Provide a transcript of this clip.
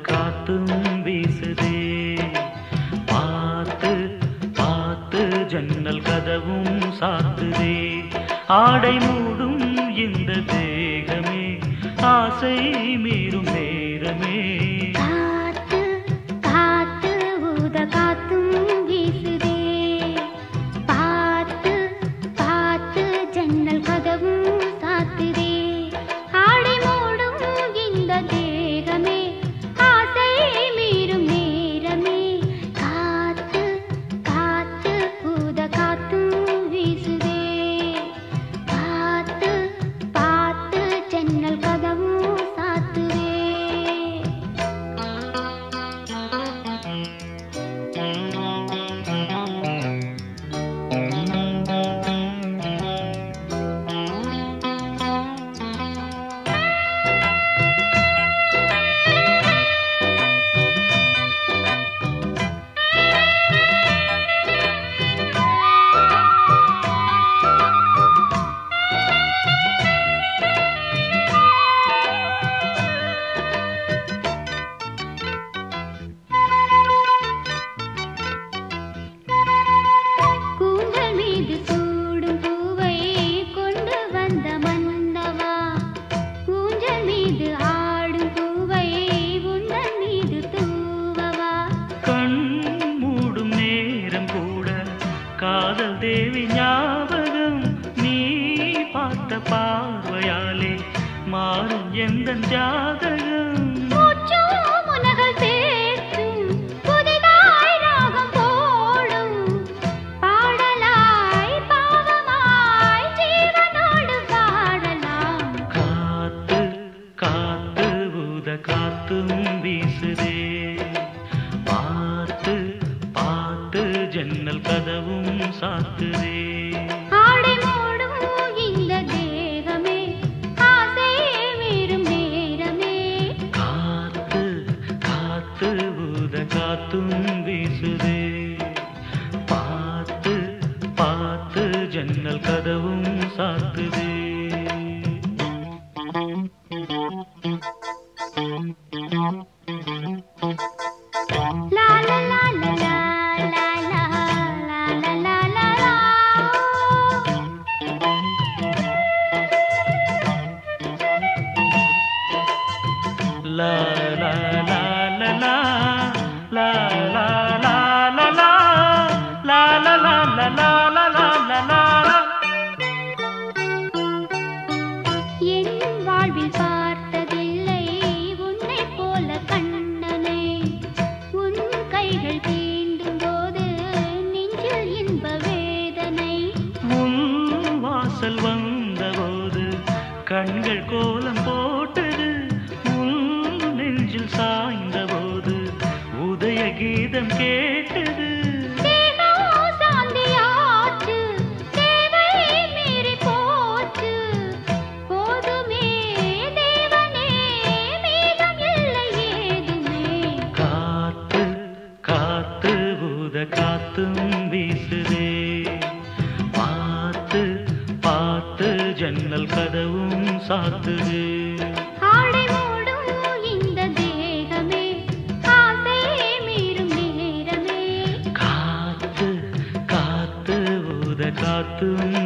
காத்தும் வீசுதே. பார்த்து பார்த்து ஜன்னல் கதவும் சாத்துதே. ஆடை மூடும் இந்த தேகமே ஆசை மீறும் நேரமே. காத்து காத்து ஊத காத்தும் வீசுதே. பார்த்து பார்த்து ஜன்னல் கதவும் சாத்துதே. ஆடை மூடும் இந்த தேகமே ஆசை மீறும் நேரமே. காத்து காத்து ஊத காத்தும் வீசுதே. பார்த்து பார்த்து ஜன்னல் கதவும் சாத்துதே. கூந்தல் மீது சூடும் பூவை கொண்டு வந்த மன்னவா. ஊஞ்சல் மீது ஆடும் பூவை உந்தன் மீது தூவவா. கண் மூடும் நேரம் கூட காதல் தேவி ஞாபகம். நீ பார்த்த பார்வையாலே மாறும் எந்தன் ஜாதகம். மூச்சும் முனகல் பேச்சும் புதிதாய் ராகம் போடும். பாடலாய் பாவமாய் ஜீவனோடு பாடலாம். காத்து காத்து ஊத காத்தும் வீசுதே. பார்த்து பார்த்து ஜன்னல் கதவும் சாத்துதே. ஆடை மூடும் இந்த தேகமே ஆசை மீறும் நேரமே. காத்து காத்து ஊத காத்தும் வீசுதே. பார்த்து பார்த்து ஜன்னல் கதவும் சாத்துதே. லா லா லா லா லா லா லா லா லா லா லா. லா லா லா லா லா லா லா லா லா லா லா லா லா லா லா லா லா லா. என் வாழ்வில் பார்த்ததில்லை உன்னைப் போல கண்ணனை. உன் கைகள் தீண்டும் போது நெஞ்சில் இன்ப வேதனை. உன் வாசல் வந்தபோது கண்கள் கோலம் போட்டது. உன் நெஞ்சில் சாய்ந்தபோது உதய கீதம் கேட்டது. தேகம் சாந்தியாச்சு தேவை மீறி போச்சு. போதுமே தேவனே மீதம் இல்லை ஏதுமே. காத்து காத்து ஊத காத்தும் வீசுதே. பார்த்து பார்த்து ஜன்னல் கதவும் சாத்துதே. ஆடை மூடும் இந்த தேகமே ஆசை மீறும் நேரமே. காத்து காத்து ஊத காத்தும்